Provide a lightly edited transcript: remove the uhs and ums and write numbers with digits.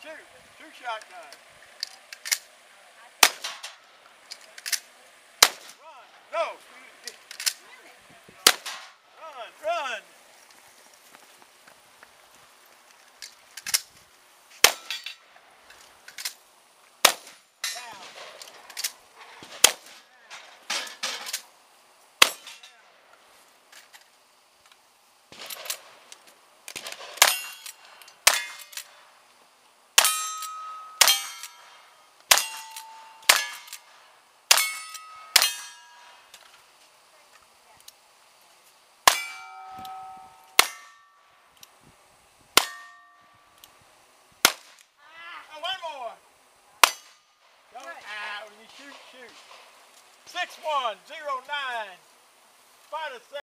Shoot. Shoot shotgun. Run. Go. Run. Run. Down. One more. Don't, when you shoot, shoot. 6109. Spider